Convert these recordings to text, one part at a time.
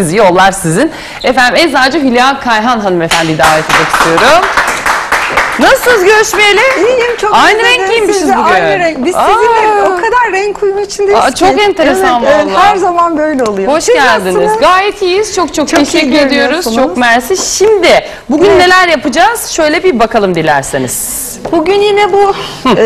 sizi, yollar sizin. Efendim Eczacı Hülya Kayhan hanımefendiyi davet etmek istiyorum. Nasılsınız görüşmeyeli? İyiyim, çok aynı renk giymişiz bugün. Aynı renk. Biz sizinle o kadar renk uyumu içindeyiz ki. Çok enteresan evet, vallahi. her zaman böyle oluyor. Hoş geldiniz. Nasılsınız? Gayet iyiyiz. Çok teşekkür ediyoruz. Çok mersi. Şimdi bugün neler yapacağız? Şöyle bir bakalım dilerseniz. Bugün yine bu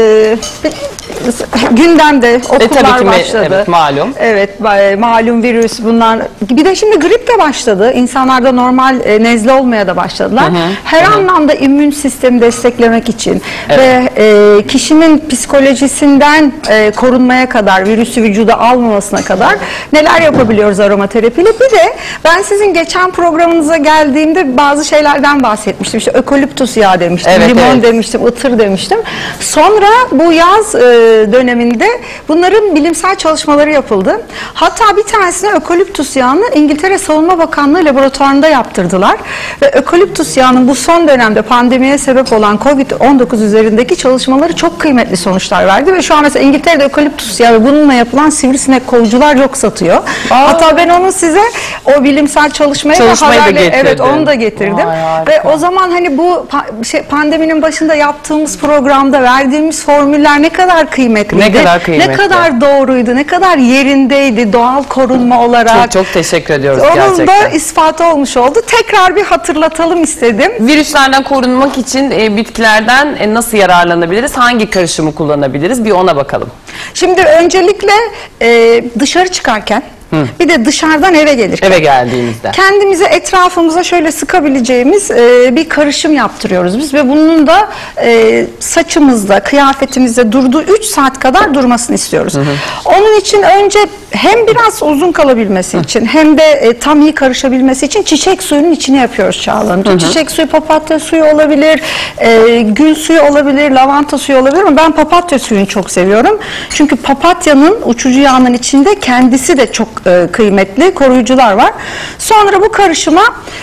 gündemde okullar başladı. Evet, malum. Evet, malum virüs bunlar. Bir de şimdi grip de başladı. İnsanlarda normal nezle olmaya da başladılar. Her anlamda immün sistemi desteklemek için ve kişinin psikolojisinden korunmaya kadar, virüsü vücuda almamasına kadar neler yapabiliyoruz aromaterapiyle. Bir de ben sizin geçen programınıza geldiğimde bazı şeylerden bahsetmiştim. İşte ökoliptus yağı demiştim, limon demiştim, ıtır demiştim. Sonra bu yaz döneminde bunların bilimsel çalışmaları yapıldı. Hatta bir tanesine ökoliptus yağını İngiltere Savunma Bakanlığı laboratuvarında yaptırdılar. Ve ökoliptus yağının bu son dönemde pandemiye sebep olan COVID-19 üzerindeki çalışmaları çok kıymetli sonuçlar verdi. Ve şu an mesela İngiltere'de ökoliptus yağı ve bununla yapılan sivrisinek kovucular yok satıyor. Hatta ben onu size o bilimsel çalışmayı da haberle, evet, onu da getirdim. Ve o zaman hani bu pandeminin başında yaptığımız programda verdiğimiz formüller ne kadar kıymetliydi, ne kadar doğruydu, ne kadar yerindeydi doğal korunma olarak. Çok teşekkür ediyoruz gerçekten. Onun da ispatı olmuş oldu. Tekrar bir hatırlatalım istedim. Virüslerden korunmak için bitkilerden nasıl yararlanabiliriz? Hangi karışımı kullanabiliriz? Bir ona bakalım. Şimdi öncelikle dışarı çıkarken, bir de dışarıdan eve gelirken. Eve geldiğimizde. Kendimize, etrafımıza şöyle sıkabileceğimiz bir karışım yaptırıyoruz biz ve bunun da saçımızda, kıyafetimizde durduğu 3 saat kadar durmasını istiyoruz. Onun için önce hem biraz uzun kalabilmesi için hem de tam iyi karışabilmesi için çiçek suyunun içine yapıyoruz Çağla Hanım. Çiçek suyu, papatya suyu olabilir, gül suyu olabilir, lavanta suyu olabilir ama ben papatya suyunu çok seviyorum. Çünkü papatyanın uçucu yağının içinde kendisi de çok kıymetli koruyucular var. Sonra bu karışıma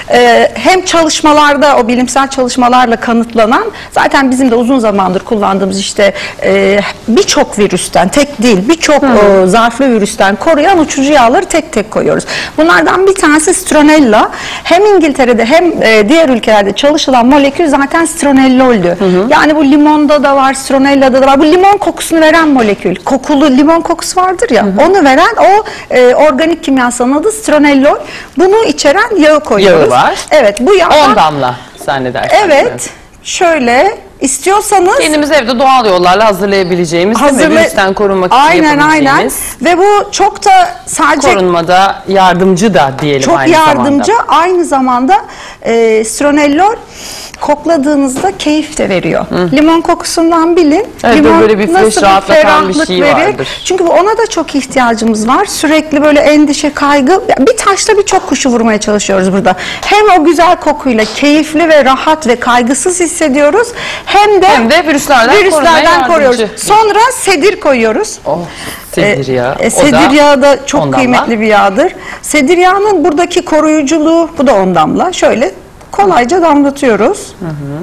hem çalışmalarda, o bilimsel çalışmalarla kanıtlanan, zaten bizim de uzun zamandır kullandığımız işte birçok virüsten, tek değil birçok zarflı virüsten koruyan uçucu yağları tek tek koyuyoruz. Bunlardan bir tanesi Stronella. Hem İngiltere'de hem diğer ülkelerde çalışılan molekül zaten stronelloldü. Yani bu limonda da var, Stronella'da da var. Bu limon kokusunu veren molekül. Kokulu limon kokusu vardır ya, onu veren o organik kimyasalın adı stronellol. Bunu içeren yağı koyuyoruz. Yağı var. Evet, bu yağdan 10 damla zannedersem. Evet. Şöyle istiyorsanız kendimiz evde doğal yollarla hazırlayabileceğimiz, virüsten korunmak için yapabileceğimiz. Aynen. Ve bu çok da sadece korunmada yardımcı da diyelim çok aynı yardımcı. zamanda. Aynı zamanda stronellol kokladığınızda keyif de veriyor. Limon kokusundan bilin. Evet, limon böyle bir nasıl bir ferahlık şey verir. Vardır. Çünkü ona da çok ihtiyacımız var. Sürekli böyle endişe, kaygı. Bir taşla birçok kuşu vurmaya çalışıyoruz burada. Hem o güzel kokuyla keyifli ve rahat ve kaygısız hissediyoruz. Hem de virüslerden koruyoruz. Sonra sedir koyuyoruz. Sedir yağı. Sedir yağı da çok kıymetli bir yağdır. Sedir yağının buradaki koruyuculuğu, bu da 10 damla. Şöyle kolayca damlatıyoruz.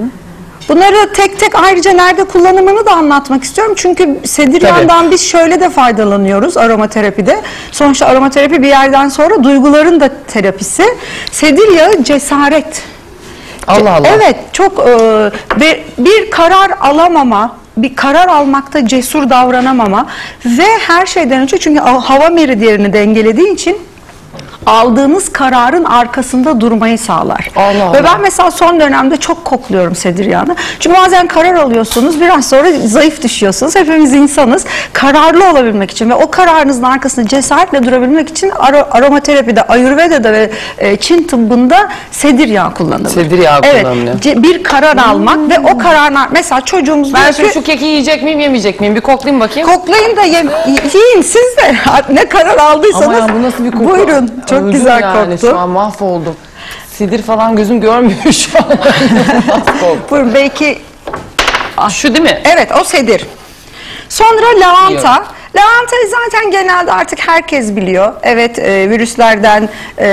Bunları tek tek ayrıca nerede kullanımını da anlatmak istiyorum. Çünkü sedir yağından biz şöyle de faydalanıyoruz aromaterapide. Sonuçta aromaterapi bir yerden sonra duyguların da terapisi. Sedir yağı cesaret. Allah Allah. Evet, çok bir karar alamama, bir karar almakta cesur davranamama ve her şeyden önce, çünkü hava meridyenini dengelediği için aldığınız kararın arkasında durmayı sağlar. Ve ben mesela son dönemde çok kokluyorum sedir yağını. Çünkü bazen karar alıyorsunuz, biraz sonra zayıf düşüyorsunuz. Hepimiz insanız. Kararlı olabilmek için ve o kararınızın arkasında cesaretle durabilmek için aromaterapide, Ayurveda'da ve Çin tıbbında sedir yağı kullanılır. Sedir yağı kullanılıyor. Bir karar almak ve o kararlar, mesela çocuğumuz ben şu keki yiyecek miyim, yemeyecek miyim? Bir koklayayım bakayım. Koklayın da yiyin siz de. Ne karar aldıysanız. Ama ya, bu nasıl bir koku? Buyurun. Çok öldüm güzel yani, koktu. şu an mahvoldum. Sedir falan gözüm görmüyor şu an. Buyurun, belki şu değil mi? evet, o sedir. Sonra lavanta. Lavantayı zaten genelde artık herkes biliyor. Evet, virüslerden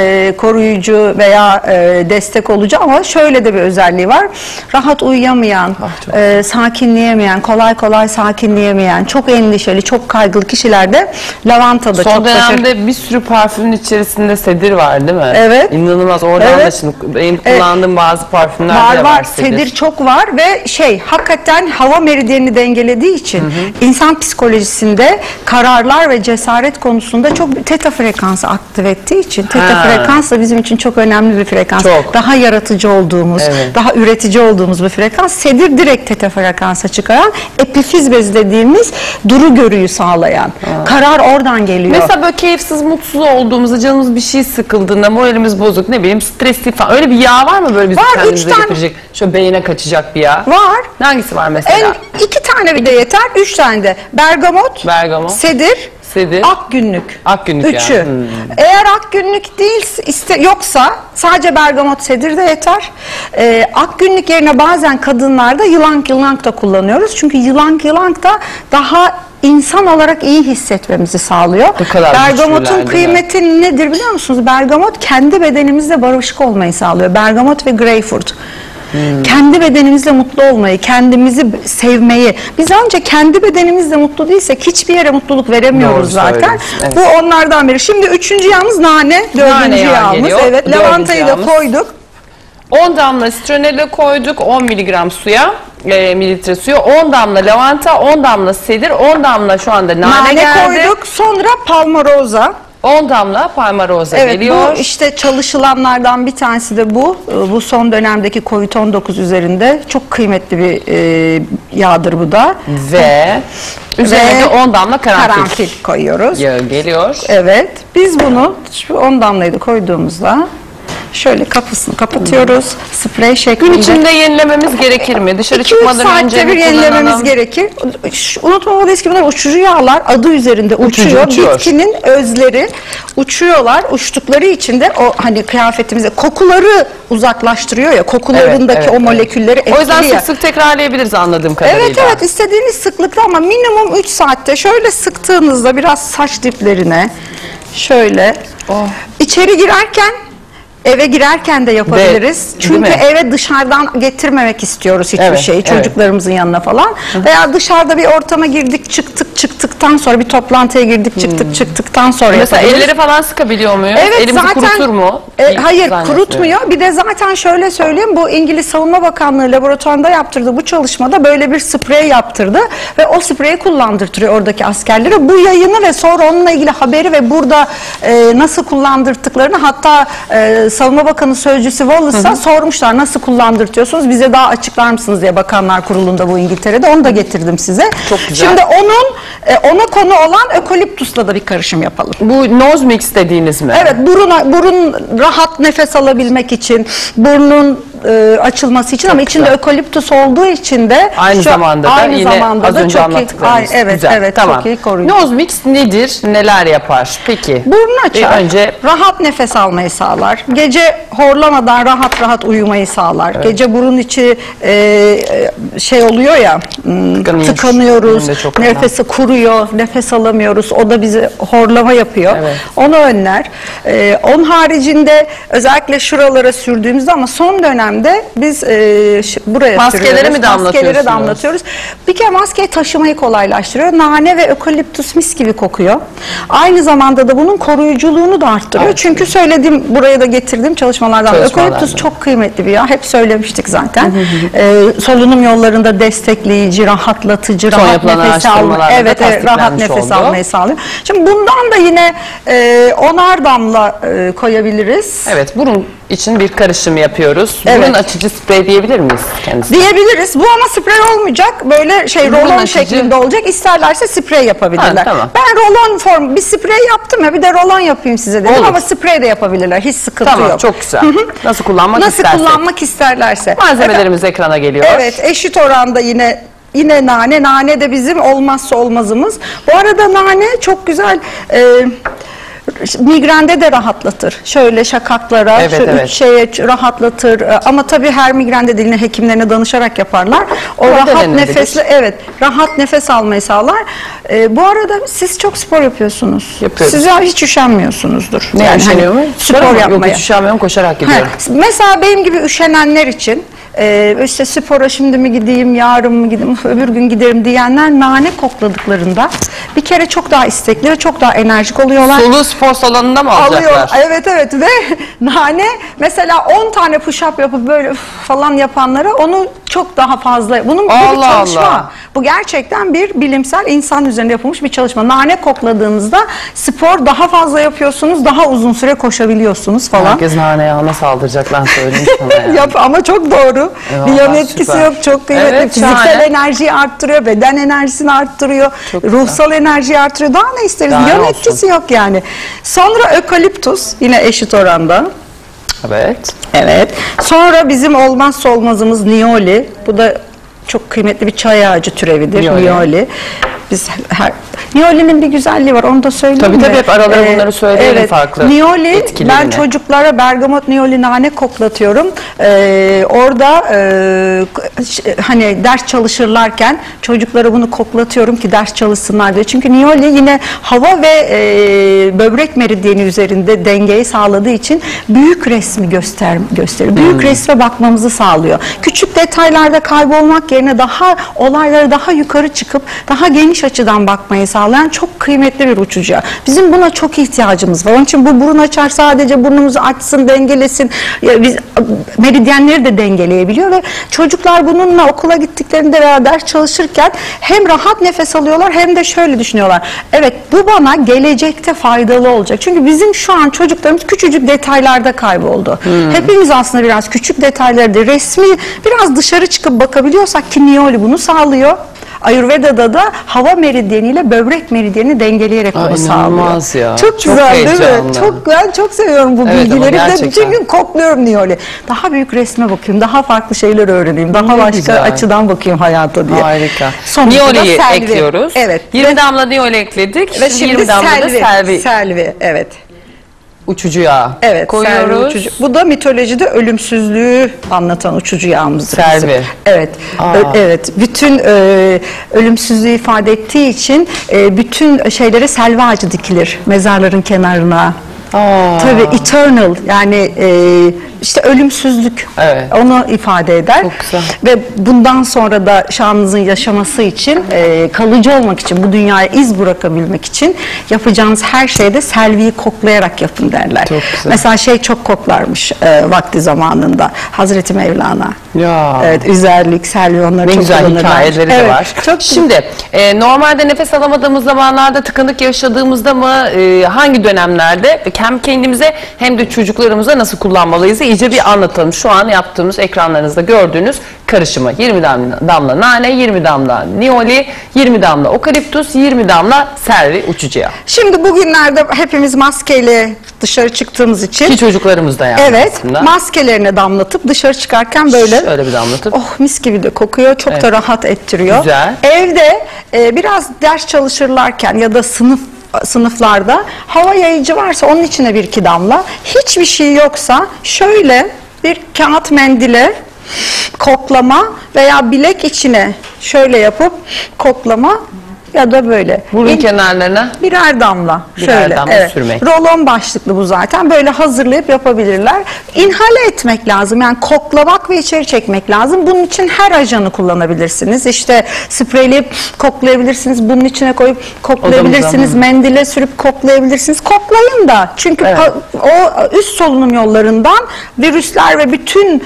koruyucu veya destek olucu, ama şöyle de bir özelliği var. Rahat uyuyamayan, sakinleyemeyen, kolay kolay sakinleyemeyen, çok endişeli, çok kaygılı kişilerde lavanta da Son çok dönemde bir sürü parfümün içerisinde sedir var değil mi? Evet. İnanılmaz. Oradan Evet. da şimdi benim kullandığım bazı parfümlerde var de var. var Sedir çok var ve hakikaten hava meridyenini dengelediği için insan psikolojisinde kararlar ve cesaret konusunda çok teta frekansı aktive ettiği için teta frekans da bizim için çok önemli bir frekans. Çok. Daha yaratıcı olduğumuz, daha üretici olduğumuz bir frekans. Sedir direkt teta frekansa çıkaran, epifiz bezi dediğimiz duru görüyü sağlayan. Karar oradan geliyor. Mesela böyle keyifsiz, mutsuz olduğumuzda, canımız bir şey sıkıldığında, moralimiz bozuk, ne bileyim stresli falan. Öyle bir yağ var mı böyle bizim Var, kendimize 3 tane. getirecek? Şöyle beyine kaçacak bir yağ. Var. Hangisi var mesela? 2 tane bir de yeter, 3 tane de. Bergamot, Bergamot, sedir, sedir, akgünlük. akgünlük Üçü. yağı. Eğer akgünlük değil, yoksa sadece bergamot, sedir de yeter. Akgünlük yerine bazen kadınlarda yılank da kullanıyoruz. Çünkü yılank da daha insan olarak iyi hissetmemizi sağlıyor. Bu kadar Bergamotun güçlüler, kıymeti nedir biliyor musunuz? Bergamot kendi bedenimizle barışık olmayı sağlıyor. Bergamot ve greyfurt. Kendi bedenimizle mutlu olmayı, kendimizi sevmeyi. Biz önce kendi bedenimizle mutlu değilsek hiçbir yere mutluluk veremiyoruz Doğru zaten. söylüyorsun, evet. Bu onlardan biri. Şimdi 3. yağımız nane, 4. Nane yağı yağımız. geliyor. Evet, 4. lavantayı da yağımız. koyduk. 10 damla sitronella koyduk, 10 miligram suya, mililitre suya, 10 damla lavanta, 10 damla sedir, 10 damla şu anda nane geldi. Koyduk. Sonra palmaroza. 10 damla palmaroza Evet, geliyor. bu işte çalışılanlardan bir tanesi de bu. Bu son dönemdeki COVID-19 üzerinde çok kıymetli bir yağdır bu da. Ve üzerine de 10 damla karanfil koyuyoruz. yağı geliyor. Evet. Biz bunu şu 10 damlayı da koyduğumuzda şöyle kapısını kapatıyoruz. Sprey şeklinde. Gün içinde yenilememiz gerekir mi? Dışarı 2-3 çıkmadan önce saatte mi bir yenilememiz kullanalım? gerekir. Unutmamalıyız ki bunlar uçucu yağlar, adı üzerinde uçuyor. Bitkinin özleri uçuyorlar. Uçtukları için de o hani kıyafetimize kokuları uzaklaştırıyor ya, kokularındaki o molekülleri etkiliyor. O yüzden sık sık tekrarlayabiliriz anladığım kadarıyla. Evet, istediğiniz sıklıkta ama minimum 3 saatte şöyle sıktığınızda biraz saç diplerine şöyle içeri girerken, eve girerken de yapabiliriz. Çünkü eve dışarıdan getirmemek istiyoruz hiçbir şeyi. Çocuklarımızın yanına falan. Veya dışarıda bir ortama girdik, çıktıktan sonra bir toplantıya girdik, çıktıktan sonra mesela yapabiliriz. elleri falan sıkabiliyor muyuz? Evet, Elimizi zaten, kurutur mu? Hayır, kurutmuyor. Bir de zaten şöyle söyleyeyim, bu İngiliz Savunma Bakanlığı laboratuvarında yaptırdığı bu çalışmada böyle bir sprey yaptırdı ve o spreyi kullandırtıyor oradaki askerlere. Bu yayını ve sonra onunla ilgili haberi ve burada nasıl kullandırttıklarını, hatta Savunma Bakanı Sözcüsü Wallace'a sormuşlar, nasıl kullandırtıyorsunuz, bize daha açıklar mısınız diye, Bakanlar Kurulu'nda bu İngiltere'de. Onu da getirdim size. Çok güzel. Şimdi ona konu olan ökoliptusla da bir karışım yapalım. Bu nose mix dediğiniz mi? Evet, burun rahat nefes alabilmek için, burnun açılması için, ama içinde ökoliptus olduğu için de aynı zamanda da yine az önce anlattıklarınız. Evet, tamam. çok iyi koruyucu. Nose mix nedir? Neler yapar? Peki. Burnu açar, önce rahat nefes almayı sağlar. Gece horlamadan rahat uyumayı sağlar. Evet. Gece burun içi oluyor ya, tıkanıyoruz, nefesi kuruyor, nefes alamıyoruz. O da bize horlama yapıyor. Evet. Onu önler. Onun haricinde özellikle şuralara sürdüğümüzde, ama son dönemde biz buraya maskeleri mi damlatıyorsunuz? Maskeleri damlatıyoruz. Bir kere maskeyi taşımayı kolaylaştırıyor. Nane ve ökoliptus mis gibi kokuyor. Aynı zamanda da bunun koruyuculuğunu da arttırıyor. Evet. Çünkü buraya da getirdiğim çalışmalardan ökoliptus çok kıymetli bir yağ. Hep söylemiştik zaten. Solunum yollarında destekleyici, rahatlatıcı, rahat nefes almayı, rahat nefes almayı sağlıyor. Şimdi bundan da yine 10'ar damla koyabiliriz. Evet, burun için bir karışım yapıyoruz. Burun açıcı sprey diyebilir miyiz kendisine? Diyebiliriz. Bu ama sprey olmayacak. Böyle rolon şeklinde olacak. İsterlerse sprey yapabilirler. Tamam. Ben rolon form bir sprey yaptım ya, bir de rolon yapayım size dedim. Olur. Ama sprey de yapabilirler. Hiç sıkıntı yok. Tamam, çok güzel. Nasıl kullanmak isterlerse. Malzemelerimiz ekrana geliyor. Evet, eşit oranda yine nane. Nane de bizim olmazsa olmazımız. Bu arada nane çok güzel migrende de rahatlatır. Şöyle şakaklara, şeye rahatlatır. Ama tabii her migrende değil, hekimlerine danışarak yaparlar. O Orada rahat denenebilir. nefesle, evet, rahat nefes almayı sağlar. Bu arada siz çok spor yapıyorsunuz. Yapıyoruz. Siz hiç üşenmiyorsunuzdur. Ne üşeniyor muyum? Spor Yok, yapmaya. hiç üşenmiyorum, koşarak gidiyorum. Mesela benim gibi üşenenler için işte spora şimdi mi gideyim, yarın mı gideyim, öbür gün giderim diyenler nane kokladıklarında bir kere çok daha istekli ve çok daha enerjik oluyorlar. Soluğu spor salonunda mı alacaklar? Alıyor. Evet evet ve nane mesela 10 tane push-up yapıp böyle falan yapanlara onu çok daha fazla. Bunun bu bir Allah çalışma. Allah. Bu gerçekten bir bilimsel insan üzerinde yapılmış bir çalışma. Nane kokladığınızda spor daha fazla yapıyorsunuz, daha uzun süre koşabiliyorsunuz falan. Herkes nane yağına saldıracak, ben söyleyeyim sana yani. Yap ama çok doğru. Bir yan Vallahi etkisi süper. yok. Çok kıymetli. Evet, Fiziksel şahane. enerjiyi arttırıyor, beden enerjisini arttırıyor, Çok ruhsal enerjiyi arttırıyor. Daha ne isteriz? Daha Yan ne etkisi olsun? yok yani. Sonra ökaliptus yine eşit oranda. Evet. Evet. Sonra bizim olmazsa olmazımız niyoli. Bu da çok kıymetli bir çay ağacı türevidir. Niyoli. Niyoli. Biz Niyoli'nin bir güzelliği var. Onu da söyleyeyim Tabii mi? tabii, hep aralara bunları söyleyelim, farklı Niyoli, etkilerini. ben çocuklara bergamot niyoli nane koklatıyorum. Orada hani ders çalışırlarken çocuklara bunu koklatıyorum ki ders çalışsınlar diye. Çünkü niyoli yine hava ve böbrek meridyeni üzerinde dengeyi sağladığı için büyük resmi gösterir. Büyük resme bakmamızı sağlıyor. Küçük detaylarda kaybolmak yerine daha olaylara daha yukarı çıkıp daha geniş açıdan bakmayı sağlayan çok kıymetli bir uçucu. Bizim buna çok ihtiyacımız var. Onun için bu burun açar sadece burnumuzu açsın, dengelesin. Biz meridyenleri de dengeleyebiliyor ve çocuklar bununla okula gittiklerinde veya ders çalışırken hem rahat nefes alıyorlar hem de şöyle düşünüyorlar. Evet, bu bana gelecekte faydalı olacak. Çünkü bizim şu an çocuklarımız küçücük detaylarda kayboldu. Hepimiz aslında biraz küçük detaylarda resmi biraz dışarı çıkıp bakabiliyorsak ki niyoli bunu sağlıyor. Ayurveda'da da hava meridyeniyle böbrek meridyeni dengeleyerek Aa, bunu sağlıyor. inanılmaz ya. Çok Çok güzel değil mi? heyecanlı. Ben çok seviyorum bu Evet, ama bilgileri. Bir de gerçekten. bütün gün kokluyorum niyoli. Daha büyük resme bakayım, daha farklı şeyler öğreneyim, daha Ne başka güzel. açıdan bakayım hayata diye. Harika. Sonuçta da Niyoli'yi selvi. ekliyoruz. Evet. 20 damla niyoli ekledik. Ve şimdi 20 damla da selvi. Selvi, evet. Uçucu yağ Evet, koyuyoruz. selvi uçucu. Bu da mitolojide ölümsüzlüğü anlatan uçucu yağımızdır. Selvi. bizim. Evet. Aa. Evet. Bütün ölümsüzlüğü ifade ettiği için bütün şeylere selvi ağacı dikilir mezarların kenarına. Aa. Tabii eternal yani işte ölümsüzlük Evet. onu ifade eder. Çok güzel. Ve bundan sonra da şanınızın yaşaması için kalıcı olmak için bu dünyaya iz bırakabilmek için yapacağınız her şeyde selviyi koklayarak yapın derler. Çok güzel. Mesela çok koklarmış vakti zamanında Hazreti Mevlana. Ya. Evet, üzerlik, selvi onları Ne çok güzel kullanırlar. hikayeleri de Evet, var. Çok Şimdi normalde nefes alamadığımız zamanlarda, tıkanık yaşadığımızda mı, hangi dönemlerde hem kendimize hem de çocuklarımıza nasıl kullanmalıyız iyice bir anlatalım. Şu an yaptığımız ekranlarınızda gördüğünüz karışımı 20 damla nane, 20 damla niyoli, 20 damla okaliptus, 20 damla selvi uçucu yağı. Şimdi bugünlerde hepimiz maskeyle dışarı çıktığımız için Ki çocuklarımız da yani evet, aslında. maskelerine damlatıp dışarı çıkarken böyle Şöyle bir damlatıp. oh mis gibi de kokuyor. Çok Evet. da rahat ettiriyor. Güzel. Evde biraz ders çalışırlarken ya da sınıflarda hava yayıcı varsa onun içine bir iki damla. Hiçbir şey yoksa şöyle bir kağıt mendile koklama veya bilek içine şöyle yapıp koklama ya da böyle. Burun kenarlarına. Birer damla. Birer şöyle. damla sürmek. Rolon başlıklı bu zaten. Böyle hazırlayıp yapabilirler. İnhale etmek lazım. Yani koklamak ve içeri çekmek lazım. Bunun için her ajanı kullanabilirsiniz. İşte spreyleyip koklayabilirsiniz. Bunun içine koyup koklayabilirsiniz. Mendile sürüp koklayabilirsiniz. Koklayın da. Çünkü Evet. o üst solunum yollarından virüsler ve bütün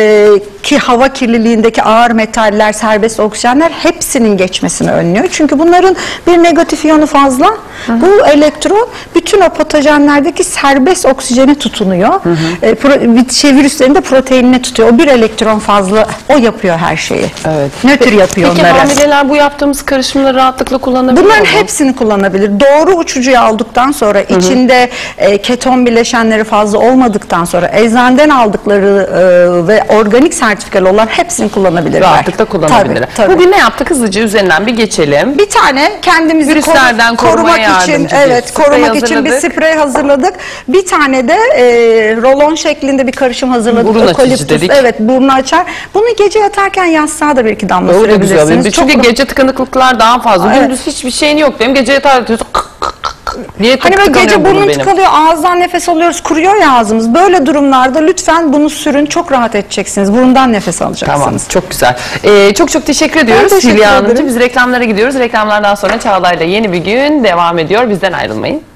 ki hava kirliliğindeki ağır metaller, serbest oksijenler hepsinin geçmesini önlüyor. Çünkü bunların bir negatif iyonu fazla. Bu elektron bütün o patojenlerdeki serbest oksijeni tutunuyor. Virüslerin de proteinini tutuyor. O bir elektron fazla o yapıyor her şeyi. Evet. Nötr yapıyor Peki onları. hamileler bu yaptığımız karışımları rahatlıkla kullanabilir Bunların mi? hepsini kullanabilir. Doğru uçucuyu aldıktan sonra içinde keton bileşenleri fazla olmadıktan sonra eczaneden aldıkları ve organik sertifikalı olan hepsini kullanabilirler. Rahatlıkla kullanabilirler. Tabii, tabii. Bugün ne yaptık? Hızlıca üzerinden bir geçelim. Bir tane kendimizi Virüslerden korumaya korumak için, yardımcı evet, bir sprey korumak için bir hazırladık. sprey hazırladık. Bir tane de rolon şeklinde bir karışım hazırladık. Burun açıcı Ökaliptüs, dedik. evet, burnu açar. Bunu gece yatarken yastığa da bir iki damla Öyle güzel. sürebilirsiniz. Çünkü Çok gece tıkanıklıklar daha fazla. Evet. Gündüz hiçbir şeyin yok. Benim gece yatar diyorsun. Diye Hani böyle gece tıkanıyor burnun benim. tıkalıyor, ağızdan nefes alıyoruz, kuruyor ya ağzımız. Böyle durumlarda lütfen bunu sürün, çok rahat edeceksiniz. Burundan nefes alacaksınız. Tamam, çok güzel. Çok teşekkür ediyoruz teşekkür Hülya ederim. Hanımcığım. Biz reklamlara gidiyoruz. Reklamlardan sonra Çağla'yla yeni bir gün devam ediyor. Bizden ayrılmayın.